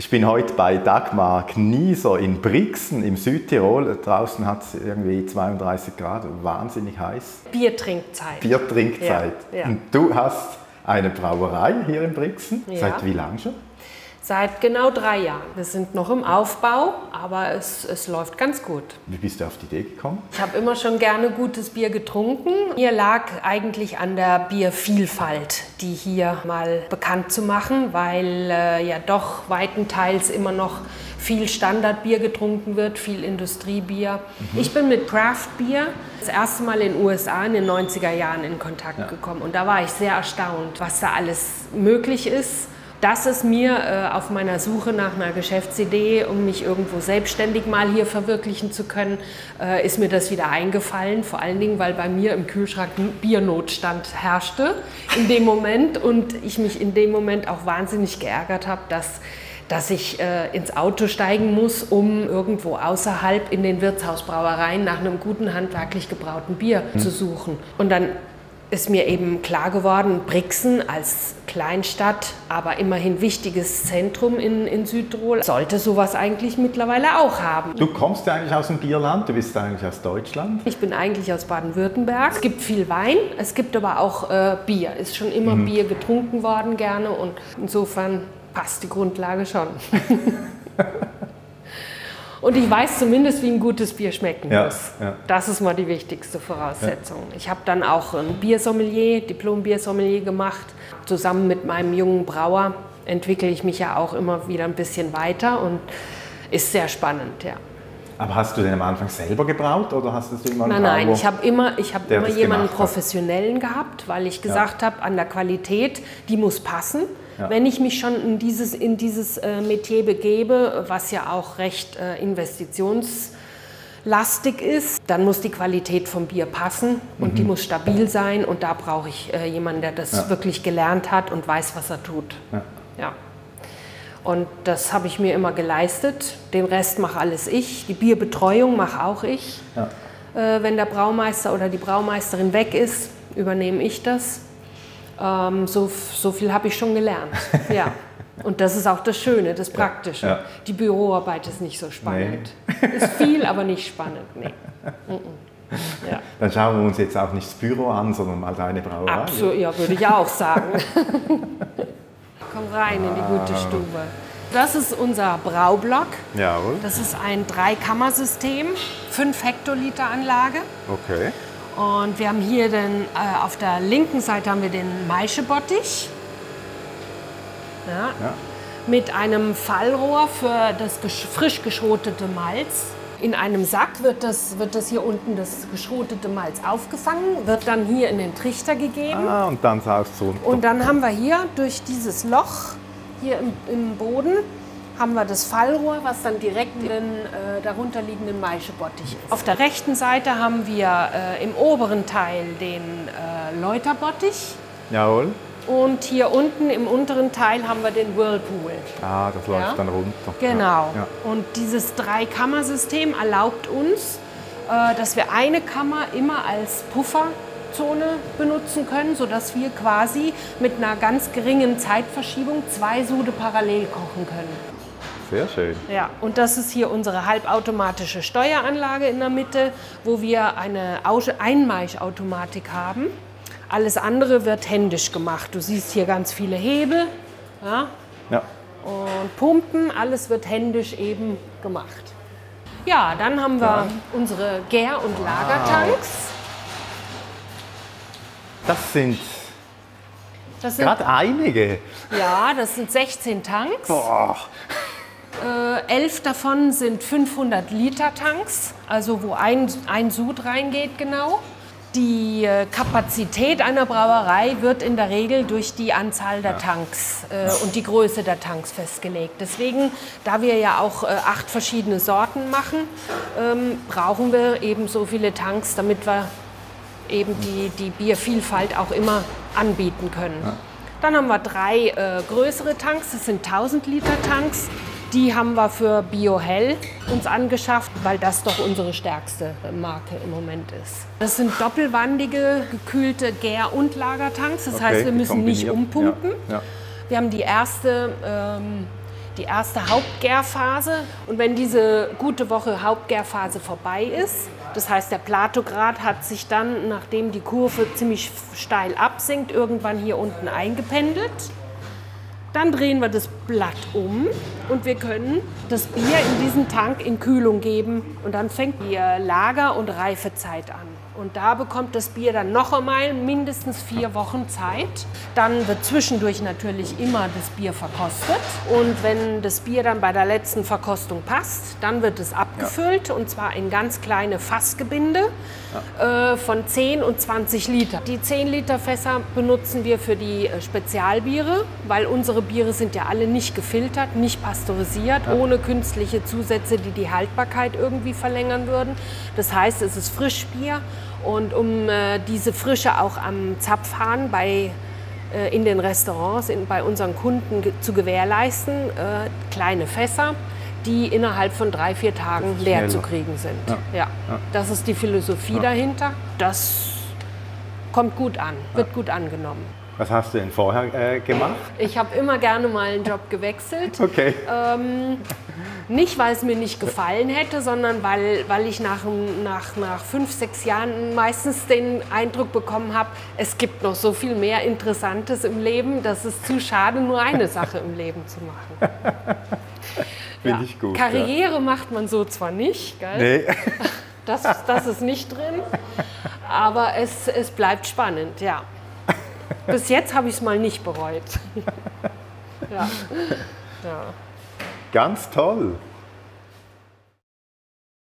Ich bin heute bei Dagmar Knieser in Brixen im Südtirol. Draußen hat es irgendwie 32 Grad, wahnsinnig heiß. Biertrinkzeit. Biertrinkzeit. Ja. Und du hast eine Brauerei hier in Brixen. Ja. Seit wie lange schon? Seit genau 3 Jahren. Wir sind noch im Aufbau, aber es läuft ganz gut. Wie bist du auf die Idee gekommen? Ich habe immer schon gerne gutes Bier getrunken. Mir lag eigentlich an der Biervielfalt, die hier mal bekannt zu machen, weil ja doch weitenteils immer noch viel Standardbier getrunken wird, viel Industriebier. Ich bin mit Craft Beer das erste Mal in den USA in den 90er Jahren in Kontakt gekommen und da war ich sehr erstaunt, was da alles möglich ist. Das ist mir auf meiner Suche nach einer Geschäftsidee, um mich irgendwo selbstständig mal hier verwirklichen zu können, ist mir das wieder eingefallen. Vor allen Dingen, weil bei mir im Kühlschrank Biernotstand herrschte in dem Moment und ich mich in dem Moment auch wahnsinnig geärgert habe, dass ich ins Auto steigen muss, um irgendwo außerhalb in den Wirtshausbrauereien nach einem guten handwerklich gebrauten Bier zu suchen. Und dann ist mir eben klar geworden, Brixen als Kleinstadt, aber immerhin wichtiges Zentrum in Südtirol, sollte sowas eigentlich mittlerweile auch haben. Du kommst ja eigentlich aus dem Bierland, du bist eigentlich aus Deutschland. Ich bin eigentlich aus Baden-Württemberg. Es gibt viel Wein, es gibt aber auch Bier. Ist schon immer Bier getrunken worden gerne und insofern passt die Grundlage schon. Und ich weiß zumindest, wie ein gutes Bier schmecken muss. Ja. Das ist mal die wichtigste Voraussetzung. Ja. Ich habe dann auch ein Biersommelier, Diplom-Biersommelier gemacht. Zusammen mit meinem jungen Brauer entwickle ich mich ja auch immer wieder ein bisschen weiter und ist sehr spannend, ja. Aber hast du den am Anfang selber gebraut oder hast du immer einen Nein, ich habe immer jemanden Professionellen gehabt, weil ich gesagt habe, an der Qualität, die muss passen. Ja. Wenn ich mich schon in dieses Metier begebe, was ja auch recht investitionslastig ist, dann muss die Qualität vom Bier passen und die muss stabil sein und da brauche ich jemanden, der das wirklich gelernt hat und weiß, was er tut. Ja. Ja. Und das habe ich mir immer geleistet. Den Rest mache alles ich. Die Bierbetreuung mache auch ich. Ja. Wenn der Braumeister oder die Braumeisterin weg ist, übernehme ich das. So viel habe ich schon gelernt. Ja. Und das ist auch das Schöne, das Praktische. Ja. Die Büroarbeit ist nicht so spannend. Nee. Ist viel, aber nicht spannend. Nee. Ja. Dann schauen wir uns jetzt auch nicht das Büro an, sondern mal deine Brauerei. Absolut, ja, würde ich auch sagen. Komm rein in die gute Stube. Das ist unser Braublock. Jawohl. Das ist ein 3-Kammer-System, 5 Hektoliter Anlage. Okay. Und wir haben hier auf der linken Seite haben wir den Maischebottich. Ja. Ja. Mit einem Fallrohr für das frisch geschrotete Malz. In einem Sack wird das hier unten, das geschrotete Malz, aufgefangen, wird dann hier in den Trichter gegeben. Ah, und dann saust du runter. Und dann haben wir hier durch dieses Loch hier im Boden haben wir das Fallrohr, was dann direkt in den darunterliegenden Maischebottich ist. Auf der rechten Seite haben wir im oberen Teil den Läuterbottich. Jawohl. Und hier unten im unteren Teil haben wir den Whirlpool. Ah, das läuft dann runter. Genau. Ja. Und dieses 3-Kammer-System erlaubt uns, dass wir eine Kammer immer als Pufferzone benutzen können, sodass wir quasi mit einer ganz geringen Zeitverschiebung 2 Sude parallel kochen können. Sehr schön. Ja, und das ist hier unsere halbautomatische Steueranlage in der Mitte, wo wir eine Einmaischautomatik haben. Alles andere wird händisch gemacht. Du siehst hier ganz viele Hebel, ja? Ja. Und Pumpen, alles wird händisch eben gemacht. Ja, dann haben wir unsere Gär- und Lagertanks. Das sind gerade einige. Ja, das sind 16 Tanks. Boah. 11 davon sind 500 Liter Tanks, also wo ein Sud reingeht genau. Die Kapazität einer Brauerei wird in der Regel durch die Anzahl der Tanks und die Größe der Tanks festgelegt. Deswegen, da wir ja auch 8 verschiedene Sorten machen, brauchen wir eben so viele Tanks, damit wir eben die Biervielfalt auch immer anbieten können. Ja. Dann haben wir 3 größere Tanks, das sind 1000 Liter Tanks. Die haben wir für BioHell uns angeschafft, weil das doch unsere stärkste Marke im Moment ist. Das sind doppelwandige, gekühlte Gär- und Lagertanks. Das heißt, wir müssen nicht umpumpen. Ja. Ja. Wir haben die die erste Hauptgärphase. Und wenn diese gute Woche Hauptgärphase vorbei ist, das heißt, der Platograd hat sich dann, nachdem die Kurve ziemlich steil absinkt, irgendwann hier unten eingependelt. Dann drehen wir das Blatt um und wir können das Bier in diesen Tank in Kühlung geben. Und dann fängt die Lager- und Reifezeit an. Und da bekommt das Bier dann noch einmal mindestens 4 Wochen Zeit. Dann wird zwischendurch natürlich immer das Bier verkostet. Und wenn das Bier dann bei der letzten Verkostung passt, dann wird es abgefüllt. Und zwar in ganz kleine Fassgebinde von 10 und 20 Liter. Die 10 Liter Fässer benutzen wir für die Spezialbiere, weil unsere Biere sind ja alle nicht gefiltert, nicht pasteurisiert, ohne künstliche Zusätze, die die Haltbarkeit irgendwie verlängern würden. Das heißt, es ist Frischbier. Und um diese Frische auch am Zapfhahn in den Restaurants, bei unseren Kunden zu gewährleisten, kleine Fässer, die innerhalb von 3-4 Tagen leer zu kriegen sind. Ja. Das ist die Philosophie dahinter. Das kommt gut an, wird gut angenommen. Was hast du denn vorher gemacht? Ich habe immer gerne mal einen Job gewechselt. Okay. Nicht, weil es mir nicht gefallen hätte, sondern weil ich nach 5-6 Jahren meistens den Eindruck bekommen habe, es gibt noch so viel mehr Interessantes im Leben, dass es zu schade, nur eine Sache im Leben zu machen. Finde ich gut. Karriere macht man so zwar nicht, gell? Nee. Das ist nicht drin, aber es bleibt spannend, ja. Bis jetzt habe ich es mal nicht bereut. Ja. Ganz toll.